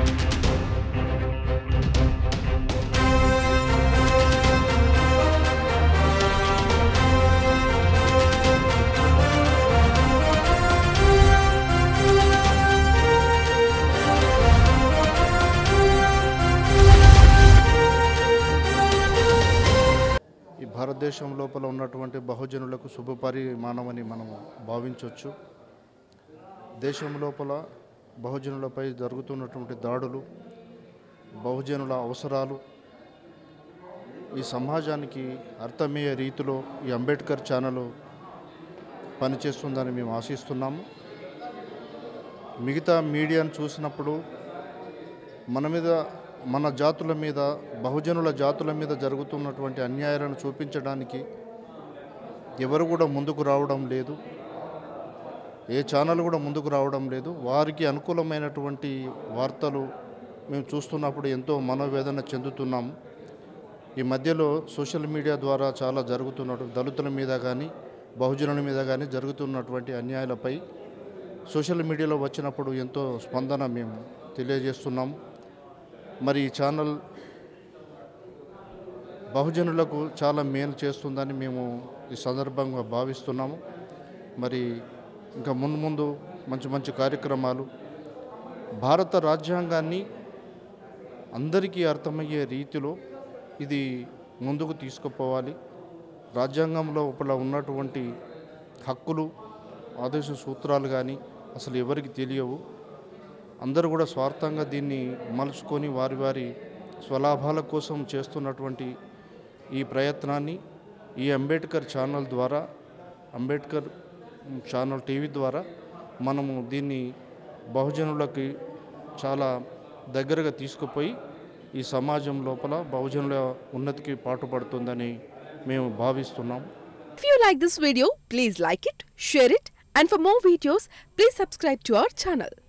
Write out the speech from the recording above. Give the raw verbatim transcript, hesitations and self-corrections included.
భారతదేశం లోపల ఉన్నటువంటి బహుజనులకు శుభపరిమాణమని మనం భావించవచ్చు. దేశం లోపల బహుజనులపై జరుగుతున్నటువంటి దాడులు, బహుజనుల అవసరాలు ఈ సమాజానికి అర్థమయ్యే రీతిలో ఈ అంబేద్కర్ ఛానల్ పనిచేస్తుందని మేము ఆశిస్తున్నాము. మిగతా మీడియాను చూసినప్పుడు మన మీద మన జాతుల మీద బహుజనుల జాతుల మీద జరుగుతున్నటువంటి అన్యాయాలను చూపించడానికి ఎవరు కూడా ముందుకు రావడం లేదు. ఏ ఛానల్ కూడా ముందుకు రావడం లేదు. వారికి అనుకూలమైనటువంటి వార్తలు మేము చూస్తున్నప్పుడు ఎంతో మనోవేదన చెందుతున్నాము. ఈ మధ్యలో సోషల్ మీడియా ద్వారా చాలా జరుగుతున్నట్టు దళితుల మీద కానీ బహుజనుల మీద కానీ జరుగుతున్నటువంటి అన్యాయాలపై సోషల్ మీడియాలో వచ్చినప్పుడు ఎంతో స్పందన మేము తెలియజేస్తున్నాము. మరి ఈ ఛానల్ బహుజనులకు చాలా మేలు చేస్తుందని మేము ఈ సందర్భంగా భావిస్తున్నాము. మరి ఇంకా ముందు ముందు మంచి మంచి కార్యక్రమాలు భారత రాజ్యాంగాన్ని అందరికీ అర్థమయ్యే రీతిలో ఇది ముందుకు తీసుకుపోవాలి. రాజ్యాంగం లోపల ఉన్నటువంటి హక్కులు ఆదేశ సూత్రాలు కానీ అసలు ఎవరికి తెలియవు. అందరూ కూడా స్వార్థంగా దీన్ని మలుచుకొని వారి వారి స్వలాభాల కోసం చేస్తున్నటువంటి ఈ ప్రయత్నాన్ని ఈ అంబేద్కర్ ఛానల్ ద్వారా అంబేద్కర్ ఛానల్ టీవీ ద్వారా మనము దీన్ని బహుజనులకి చాలా దగ్గరగా తీసుకుపోయి ఈ సమాజం లోపల బహుజనుల ఉన్నతికి పాటుపడుతుందని మేము భావిస్తున్నాం. If you like this video, please like it, share it, and for more videos, please subscribe to our channel.